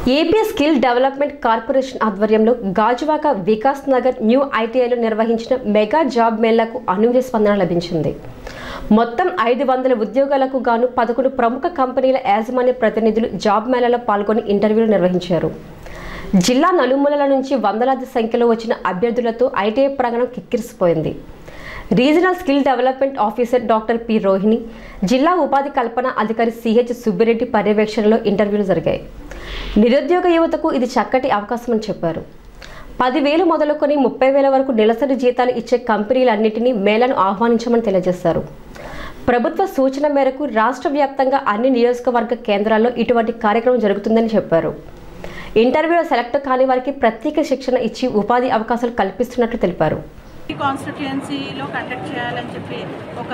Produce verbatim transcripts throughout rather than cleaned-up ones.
AP skill development corporation ఆధ్వర్యంలో Gajuwaka Vikas Nagar new ఐటీఐలో నిర్వహించిన మెగా జాబ్ మేళాకు అనూహ్య స్పందన లభించింది. మొత్తం ఐదు వందల ఉద్యోగాలకు గాను పదకొండు ప్రముఖ కంపెనీల యాజమాన్య ప్రతినిధులు జాబ్ మేళాలో పాల్గొని ఇంటర్వ్యూలు నిర్వహించారు. జిల్లా నలుమూలల నుంచి వందలాది సంఖ్యలో వచ్చిన అభ్యర్థులతో ఐటీఐ ప్రాంగణం కిక్కిరిసిపోయింది. Regional skill development officer doctor P Rohini, జిల్లా ఉపాధి కల్పన అధికారి సిహెచ్ సుబ్బిరెడ్డి పర్యవేక్షణలో ఇంటర్వ్యూలు జరిగాయి. నిరుద్యోగ యువతకు ఇది చక్కటి అవకాశమని చెప్పారు. పదివేలు మొదలుకొని ముప్పై వేల వరకు నెలసరి జీతాలు ఇచ్చే కంపెనీలన్నింటినీ మేళను ఆహ్వానించమని తెలియజేశారు. ప్రభుత్వ సూచన మేరకు రాష్ట్ర వ్యాప్తంగా అన్ని నియోజకవర్గ కేంద్రాల్లో ఇటువంటి కార్యక్రమం జరుగుతుందని చెప్పారు. ఇంటర్వ్యూలో సెలెక్ట్ కాని వారికి ప్రత్యేక శిక్షణ ఇచ్చి ఉపాధి అవకాశాలు కల్పిస్తున్నట్లు తెలిపారు. కాన్స్టిట్యుయెన్సీలో కండక్ట్ చేయాలని చెప్పి ఒక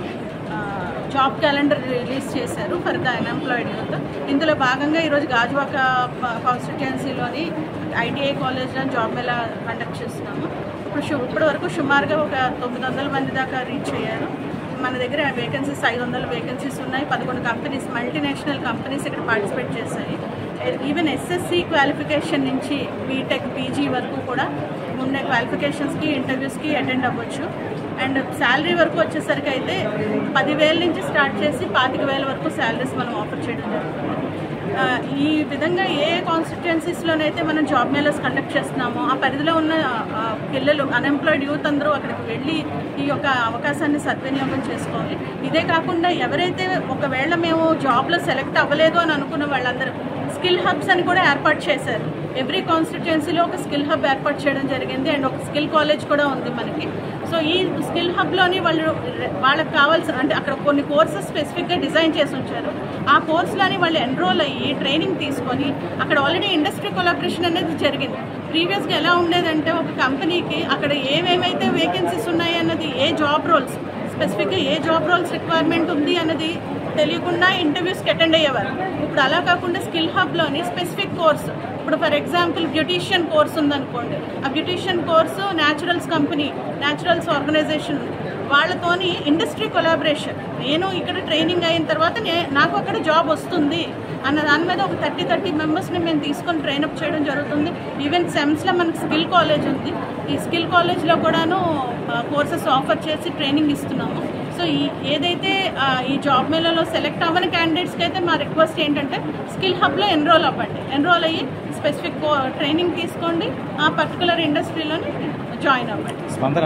జాబ్ క్యాలెండర్ రిలీజ్ చేశారు ఫర్ ద అన్ఎంప్లాయిడ్ యూత్. ఇందులో భాగంగా ఈరోజు గాజువాక కాన్స్టిట్యుయెన్సీలోని ఐటీఐ కాలేజ్లో జాబ్ మేళా కండక్ట్ చేస్తున్నాము. ఇప్పుడు ఇప్పటి వరకు సుమారుగా ఒక తొమ్మిది వందల మంది దాకా రీచ్ అయ్యారు. మన దగ్గర వేకెన్సీస్ ఐదు వందల వేకెన్సీస్ ఉన్నాయి. పదకొండు కంపెనీస్, మల్టీనేషనల్ కంపెనీస్ ఇక్కడ పార్టిసిపేట్ చేశాయి. ఈవెన్ ఎస్ఎస్సి క్వాలిఫికేషన్ నుంచి బీటెక్, పీజీ వరకు కూడా ఉన్న క్వాలిఫికేషన్స్కి ఇంటర్వ్యూస్కి అటెండ్ అవ్వచ్చు. అండ్ శాలరీ వరకు వచ్చేసరికి అయితే పదివేల నుంచి స్టార్ట్ చేసి పాతిక వేల వరకు శాలరీస్ మనం ఆఫర్ చేయడం జరుగుతుంది. ఈ విధంగా ఏ కాన్స్టిట్యుయెన్సీస్లోనైతే మనం జాబ్ మేళాస్ కండక్ట్ చేస్తున్నామో ఆ పరిధిలో ఉన్న పిల్లలు, అన్ఎంప్లాయిడ్ యూత్ అందరూ అక్కడికి వెళ్ళి ఈ యొక్క అవకాశాన్ని సద్వినియోగం చేసుకోవాలి. ఇదే కాకుండా ఎవరైతే ఒకవేళ మేము జాబ్లో సెలెక్ట్ అవ్వలేదు అని అనుకున్న వాళ్ళందరూ స్కిల్ హబ్స్ అని కూడా ఏర్పాటు చేశారు. ఎవ్రీ కాన్స్టిట్యుయెన్సీలో ఒక స్కిల్ హబ్ ఏర్పాటు చేయడం జరిగింది. అండ్ ఒక స్కిల్ కాలేజ్ కూడా ఉంది మనకి. సో ఈ స్కిల్ హబ్లోని వాళ్ళు వాళ్ళకి కావాల్సిన అంటే అక్కడ కొన్ని కోర్సెస్ స్పెసిఫిక్గా డిజైన్ చేసి ఉంచారు. ఆ కోర్సులోని వాళ్ళు ఎన్రోల్ అయ్యి ట్రైనింగ్ తీసుకొని అక్కడ ఆల్రెడీ ఇండస్ట్రీ కొలాబరేషన్ అనేది జరిగింది. ప్రీవియస్గా ఎలా ఉండేదంటే ఒక కంపెనీకి అక్కడ ఏమేమైతే వేకెన్సీస్ ఉన్నాయి అన్నది, ఏ జాబ్ రోల్స్ స్పెసిఫిక్గా ఏ జాబ్ రోల్స్ రిక్వైర్మెంట్ ఉంది అన్నది తెలియకుండా ఇంటర్వ్యూస్కి అటెండ్ అయ్యేవారు. ఇప్పుడు అలా కాకుండా స్కిల్ హబ్లోని స్పెసిఫిక్ కోర్సు, ఇప్పుడు ఫర్ ఎగ్జాంపుల్ బ్యూటీషియన్ కోర్స్ ఉందనుకోండి, ఆ beautician course Naturals company, Naturals organization వాళ్ళతోని ఇండస్ట్రీ కొలాబరేషన్, నేను ఇక్కడ ట్రైనింగ్ అయిన తర్వాత నే నాకు అక్కడ జాబ్ వస్తుంది అన్న దాని మీద ఒక థర్టీ థర్టీ మెంబర్స్ని మేము తీసుకొని ట్రైనప్ చేయడం జరుగుతుంది. ఈవెన్ సెమ్స్లో మనకు స్కిల్ కాలేజ్ ఉంది. ఈ స్కిల్ కాలేజ్లో కూడాను కోర్సెస్ ఆఫర్ చేసి ట్రైనింగ్ ఇస్తున్నాము. సో ఈ ఏదైతే ఈ జాబ్ మేళాలో సెలెక్ట్ అవ్వని క్యాండిడేట్స్కి అయితే మా రిక్వెస్ట్ ఏంటంటే స్కిల్ హబ్లో ఎన్రోల్ అవ్వండి. ఎన్రోల్ అయ్యి స్పెసిఫిక్ ట్రైనింగ్ తీసుకోండి, ఆ పర్టికులర్ ఇండస్ట్రీలోని జాయిన్ అవ్వండి.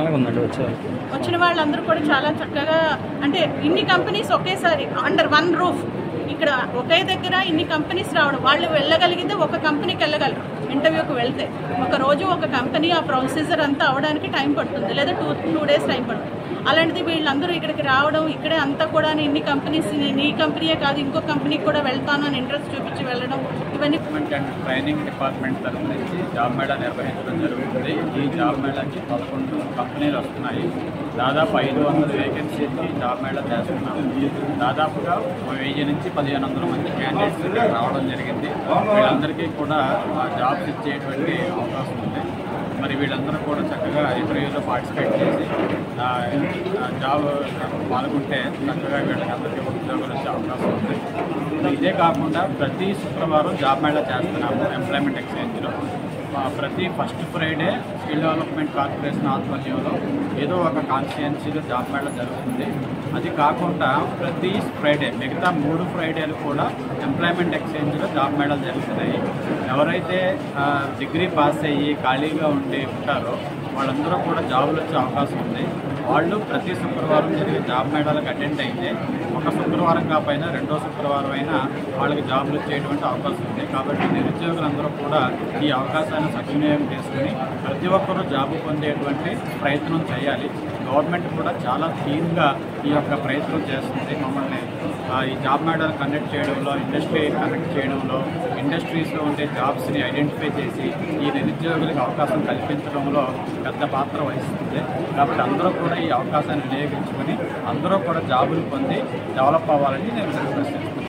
వచ్చిన వాళ్ళందరూ కూడా చాలా చక్కగా, అంటే ఇన్ని కంపెనీస్ ఒకేసారి అండర్ వన్ రూఫ్, ఇక్కడ ఒకే దగ్గర ఇన్ని కంపెనీస్ రావడం, వాళ్ళు వెళ్ళగలిగితే ఒక కంపెనీకి వెళ్ళగలరు. ఇంటర్వ్యూకి వెళ్తే ఒక రోజు ఒక కంపెనీ ఆ ప్రొసీజర్ అంతా అవడానికి టైం పడుతుంది, లేదా టూ టూ డేస్ టైం పడుతుంది. అలాంటిది వీళ్ళందరూ ఇక్కడికి రావడం, ఇక్కడే అంతా కూడా ఇన్ని కంపెనీస్, నీ కంపెనీయే కాదు ఇంకో కంపెనీకి కూడా వెళ్తాను అని ఇంట్రెస్ట్ చూపించి వెళ్ళడం, ఇవన్నీ. అండ్ ట్రైనింగ్ డిపార్ట్మెంట్ తరఫు నుంచి జాబ్ మేళా నిర్వహించడం జరుగుతుంది. ఈ జాబ్ మేళాకి పదకొండు కంపెనీలు వస్తున్నాయి. దాదాపు ఐదు వందల వేకెన్సీకి జాబ్ మేళా చేస్తున్నాము. దాదాపుగా వెయ్యి నుంచి పదిహేను వందల మంది క్యాండిడేట్స్ ఇక్కడ రావడం జరిగింది. వీళ్ళందరికీ కూడా జాబ్స్ ఇచ్చేటువంటి అవకాశం ఉంది. మరి వీళ్ళందరూ కూడా చక్కగా ఇంటర్వ్యూలో పార్టిసిపేట్ చేసి జాబ్ పాల్గొంటే చక్కగా వీళ్ళకి అందరికీ ఉద్యోగాలు వచ్చే అవకాశం ఉంది. ఇదే కాకుండా ప్రతి శుక్రవారం జాబ్ మేళా చేస్తున్నాము ఎంప్లాయ్మెంట్ ఎక్స్చేంజ్లో. ప్రతి first Friday skill development corporation ఆధ్వర్యంలో ఏదో ఒక కాన్స్టిట్యుయెన్సీలో జాబ్ మేళా జరుగుతుంది. అది కాకుండా ప్రతి ఫ్రైడే మిగతా మూడు ఫ్రైడేలు కూడా ఎంప్లాయ్మెంట్ ఎక్స్చేంజ్లో జాబ్ మేళాలు జరుగుతున్నాయి. ఎవరైతే డిగ్రీ పాస్ అయ్యి ఖాళీగా ఉండి ఉంటారో వాళ్ళందరూ కూడా జాబులు వచ్చే అవకాశం ఉంది. వాళ్ళు ప్రతి శుక్రవారం జరిగే జాబ్ మేళాలకు అటెండ్ అయితే ఒక శుక్రవారం కాకపోయినా రెండో శుక్రవారం అయినా వాళ్ళకి జాబులు వచ్చేటువంటి అవకాశం ఉంది. కాబట్టి నిరుద్యోగులందరూ కూడా ఈ అవకాశాన్ని సద్వినియోగం చేసుకుని ప్రతి ఒక్కరూ జాబు పొందేటువంటి ప్రయత్నం చేయాలి. గవర్నమెంట్ కూడా చాలా క్లీన్గా ఈ యొక్క ప్రయత్నం చేస్తుంది. మమ్మల్ని ఈ జాబ్ మేళాలు కండక్ట్ చేయడంలో, ఇండస్ట్రీ కండక్ట్ చేయడంలో, ఇండస్ట్రీస్లో ఉండే జాబ్స్ని ఐడెంటిఫై చేసి ఈ నిరుద్యోగులకు అవకాశం కల్పించడంలో పెద్ద పాత్ర వహిస్తుంది. కాబట్టి అందరూ కూడా ఈ అవకాశాన్ని వినియోగించుకొని అందరూ కూడా జాబులు పొంది డెవలప్ అవ్వాలని నేను రిక్వెస్ట్ చేస్తున్నాను.